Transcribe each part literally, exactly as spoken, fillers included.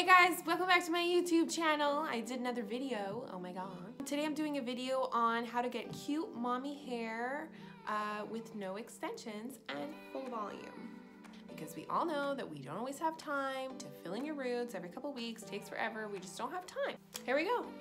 Hey guys, welcome back to my YouTube channel. I did another video, oh my god. Today I'm doing a video on how to get cute mommy hair uh, with no extensions and full volume. Because we all know that we don't always have time to fill in your roots every couple weeks, takes forever, we just don't have time. Here we go.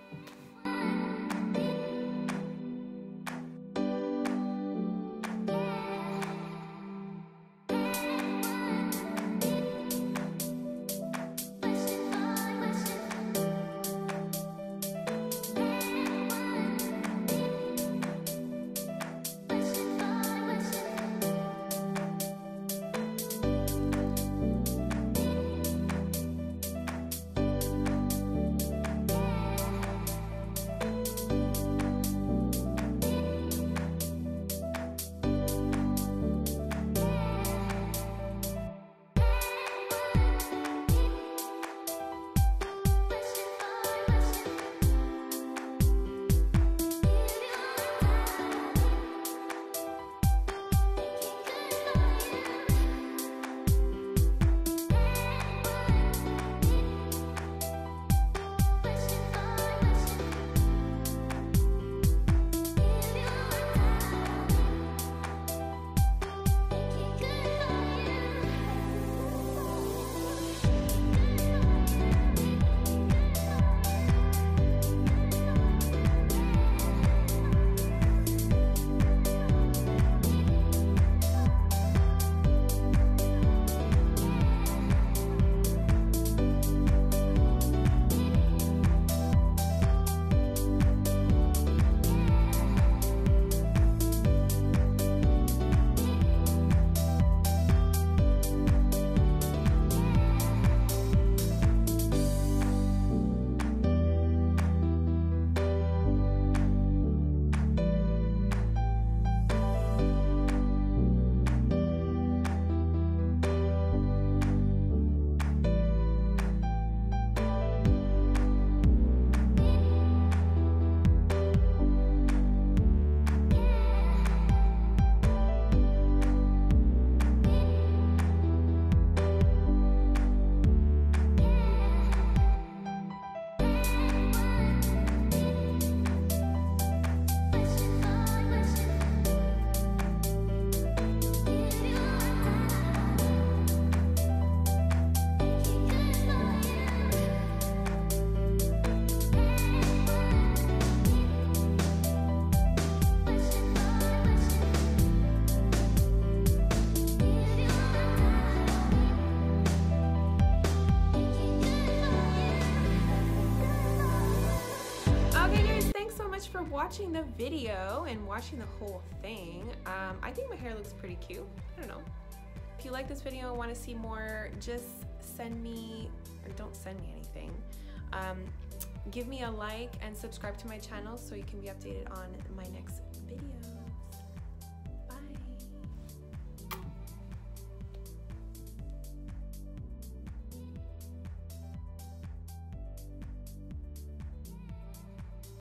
For watching the video and watching the whole thing. um, I think my hair looks pretty cute. I don't know. If you like this video and want to see more, just send me, or don't send me anything. Um, give me a like and subscribe to my channel so you can be updated on my next video.